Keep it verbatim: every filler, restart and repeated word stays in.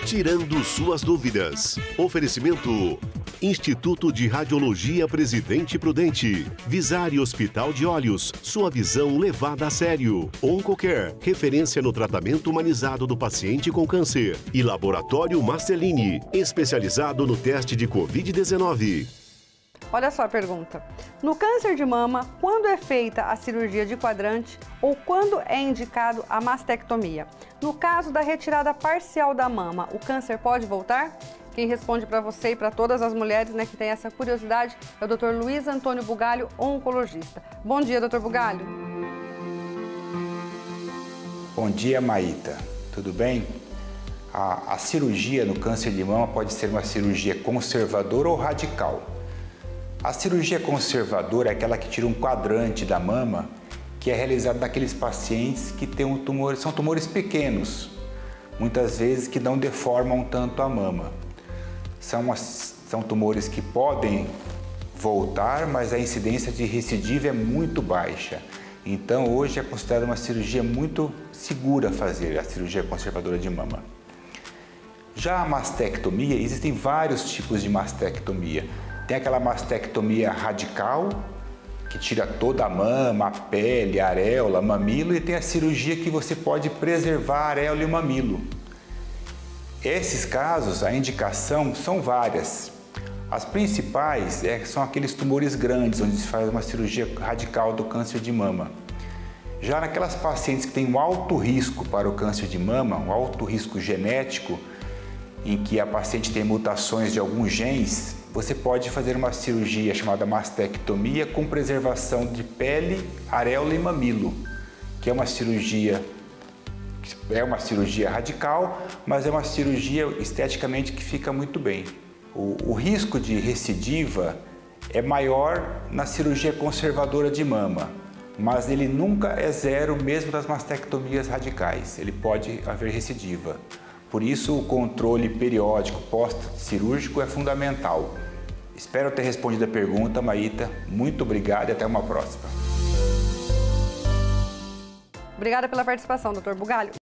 tirando suas dúvidas. Oferecimento: Instituto de Radiologia Presidente Prudente, Visari Hospital de Olhos, sua visão levada a sério. Oncocare, referência no tratamento humanizado do paciente com câncer. E Laboratório Marcelini, especializado no teste de covid dezenove. Olha só a pergunta. No câncer de mama, quando é feita a cirurgia de quadrante ou quando é indicado a mastectomia? No caso da retirada parcial da mama, o câncer pode voltar? Quem responde para você e para todas as mulheres, né, que têm essa curiosidade é o doutor Luiz Antônio Bugalho, oncologista. Bom dia, doutor Bugalho. Bom dia, Maíta. Tudo bem? A, a cirurgia no câncer de mama pode ser uma cirurgia conservadora ou radical. A cirurgia conservadora é aquela que tira um quadrante da mama, que é realizada naqueles pacientes que têm um tumor, são tumores pequenos, muitas vezes que não deformam tanto a mama. São, as, são tumores que podem voltar, mas a incidência de recidiva é muito baixa. Então, hoje é considerada uma cirurgia muito segura fazer, a cirurgia conservadora de mama. Já a mastectomia, existem vários tipos de mastectomia. Tem aquela mastectomia radical, que tira toda a mama, a pele, a areola, mamilo, e tem a cirurgia que você pode preservar a areola e o mamilo. Esses casos, a indicação são várias. As principais é, são aqueles tumores grandes, onde se faz uma cirurgia radical do câncer de mama. Já naquelas pacientes que têm um alto risco para o câncer de mama, um alto risco genético, em que a paciente tem mutações de alguns genes, você pode fazer uma cirurgia chamada mastectomia com preservação de pele, areola e mamilo, que é uma cirurgia, é uma cirurgia radical, mas é uma cirurgia esteticamente que fica muito bem. O, o risco de recidiva é maior na cirurgia conservadora de mama, mas ele nunca é zero mesmo das mastectomias radicais, ele pode haver recidiva. Por isso, o controle periódico pós-cirúrgico é fundamental. Espero ter respondido a pergunta, Maíta. Muito obrigado e até uma próxima. Obrigada pela participação, doutor Bugalho.